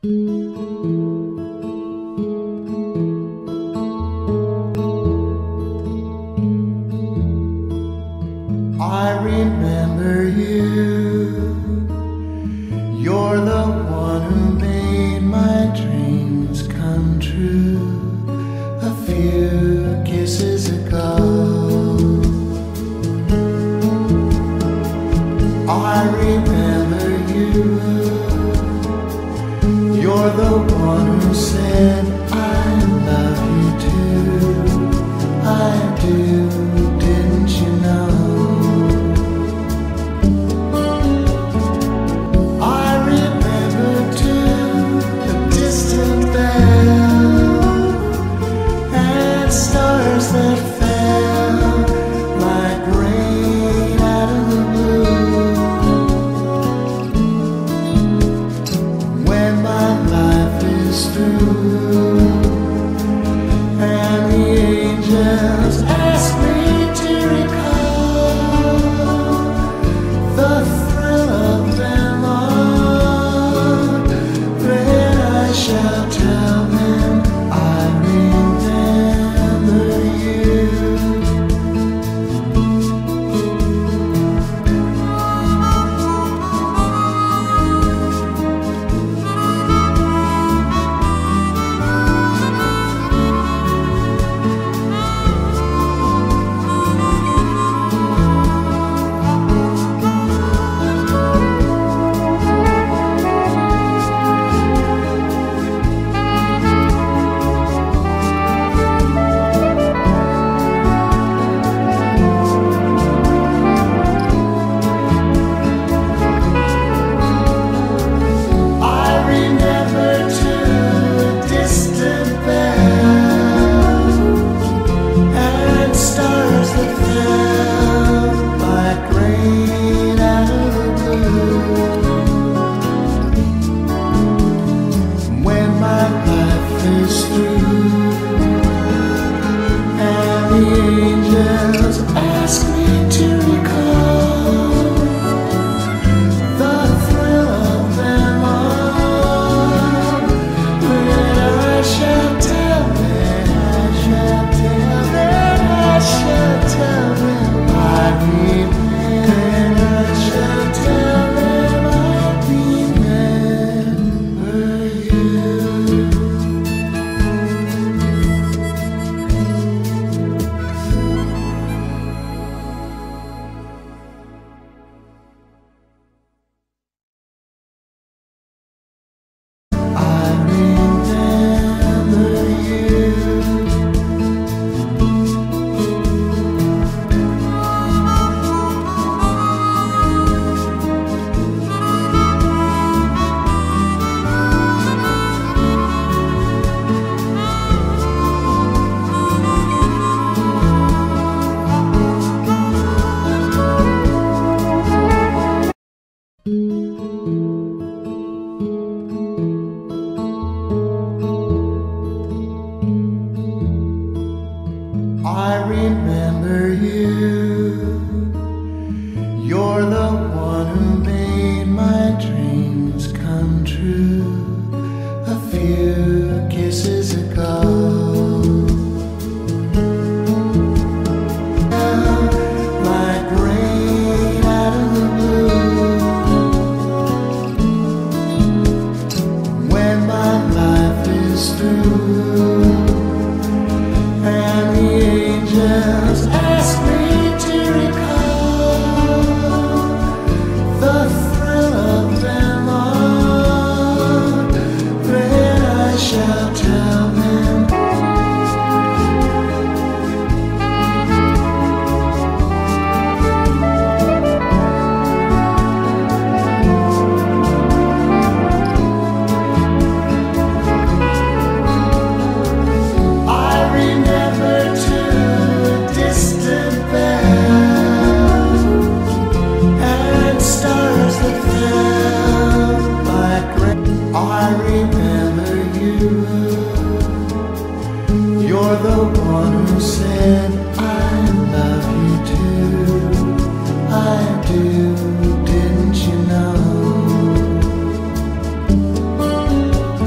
I remember you. You're the one who made my dreams come true a few kisses ago. I remember you. You're the one who said I love you too. I do, didn't you know? That fell like rain out of the blue. When my life is through and the angels ask me to recall the thrill of them all, then I shall tell them I remember you. I remember you. You're the one who made my dreams come true a few kisses ago. Like rain out of the blue. When my life is through and the angels ask me to recall the thrill of them all, then I shall tell them I remember you. You're the one who said I love you too. I do, didn't you know?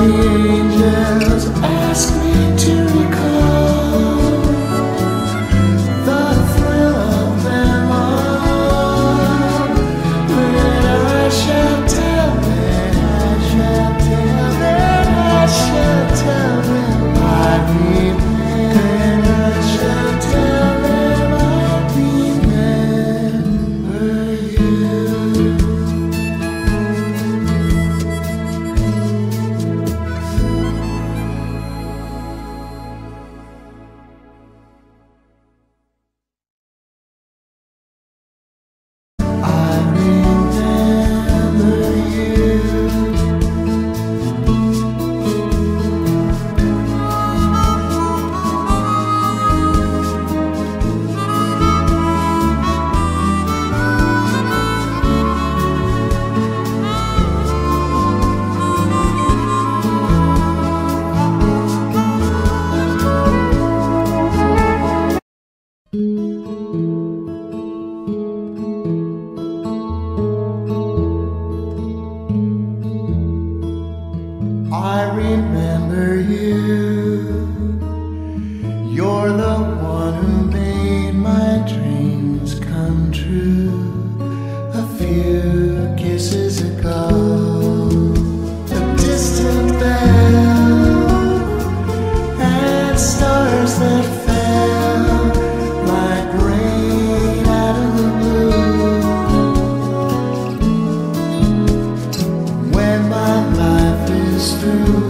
angels ask me to recall the thrill of them all. But I shall tell them, I shall tell them, I shall tell them I remember. I shall tell them I remember you. I remember you. You're the one who made my dreams come true. A few kisses ago, a distant bell and stars that fell like rain out of the blue. When my life is through,